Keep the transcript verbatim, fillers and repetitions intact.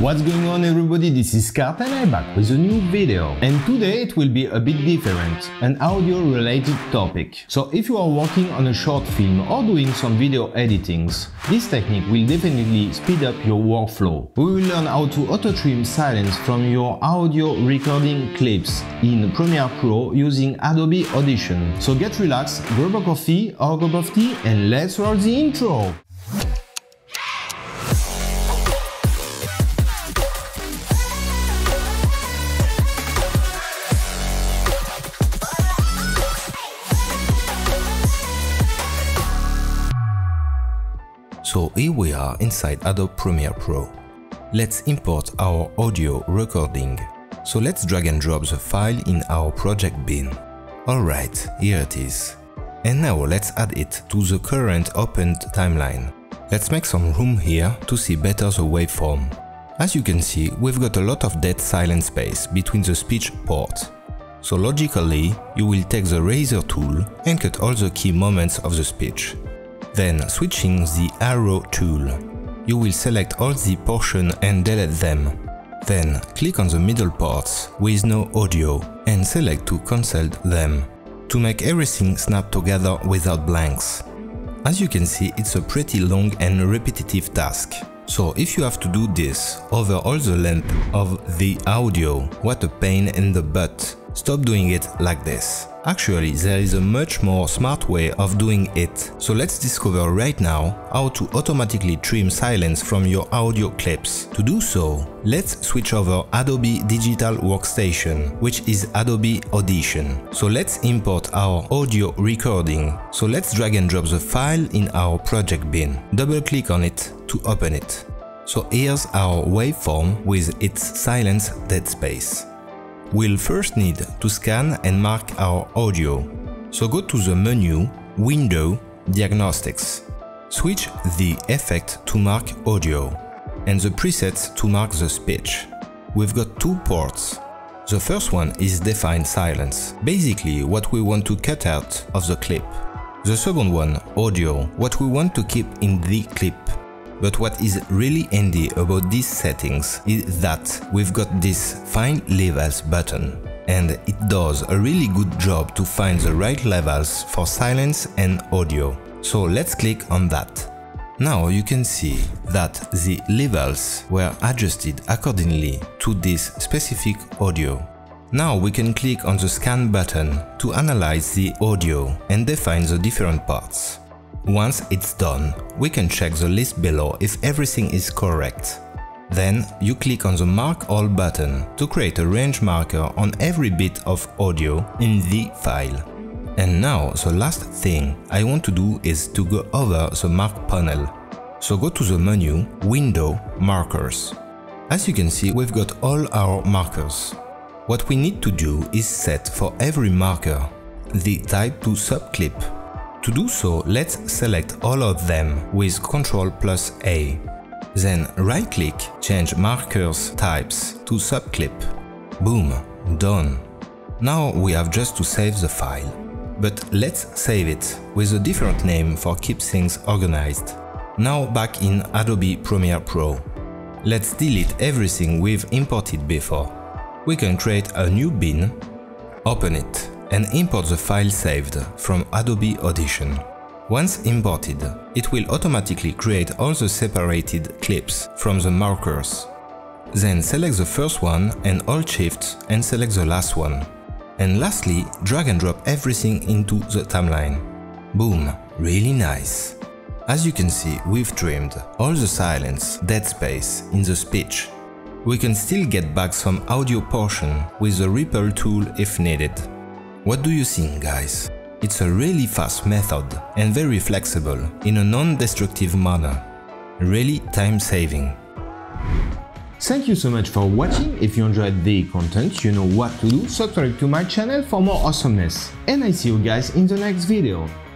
What's going on everybody, this is Cart and I'm back with a new video. And today it will be a bit different, an audio related topic. So if you are working on a short film or doing some video editings, this technique will definitely speed up your workflow. We will learn how to auto-trim silence from your audio recording clips in Premiere Pro using Adobe Audition. So get relaxed, grab a coffee or a cup of tea and let's roll the intro! So here we are inside Adobe Premiere Pro. Let's import our audio recording. So let's drag and drop the file in our project bin. Alright, here it is. And now let's add it to the current opened timeline. Let's make some room here to see better the waveform. As you can see, we've got a lot of dead silent space between the speech port. So logically, you will take the razor tool and cut all the key moments of the speech. Then, switching the arrow tool, you will select all the portion and delete them. Then, click on the middle parts with no audio and select to cancel them, to make everything snap together without blanks. As you can see, it's a pretty long and repetitive task. So if you have to do this over all the length of the audio, what a pain in the butt. Stop doing it like this. Actually, there is a much more smart way of doing it. So let's discover right now how to automatically trim silence from your audio clips. To do so, let's switch over Adobe Digital Workstation, which is Adobe Audition. So let's import our audio recording. So let's drag and drop the file in our project bin. Double click on it to open it. So here's our waveform with its silence dead space. We'll first need to scan and mark our audio. So go to the menu, Window, Diagnostics. Switch the effect to mark audio and the presets to mark the speech. We've got two ports. The first one is Define Silence, basically what we want to cut out of the clip. The second one, Audio, what we want to keep in the clip. But what is really handy about these settings is that we've got this Find Levels button, and it does a really good job to find the right levels for silence and audio. So let's click on that. Now you can see that the levels were adjusted accordingly to this specific audio. Now we can click on the Scan button to analyze the audio and define the different parts. Once it's done, we can check the list below if everything is correct. Then you click on the Mark All button to create a range marker on every bit of audio in the file. And now the last thing I want to do is to go over the Mark panel. So go to the menu, Window, Markers. As you can see, we've got all our markers. What we need to do is set for every marker the type to subclip. To do so, let's select all of them with control plus A. Then right-click, change markers types to subclip. Boom, done. Now we have just to save the file. But let's save it with a different name for keep things organized. Now back in Adobe Premiere Pro. Let's delete everything we've imported before. We can create a new bin, open it, and import the file saved from Adobe Audition. Once imported, it will automatically create all the separated clips from the markers. Then select the first one and hold Shift and select the last one. And lastly, drag and drop everything into the timeline. Boom, really nice. As you can see, we've trimmed all the silence, dead space in the speech. We can still get back some audio portion with the Ripple tool if needed. What do you think, guys? It's a really fast method and very flexible in a non-destructive manner. Really time-saving. Thank you so much for watching. If you enjoyed the content, you know what to do. Subscribe to my channel for more awesomeness. And I see you guys in the next video.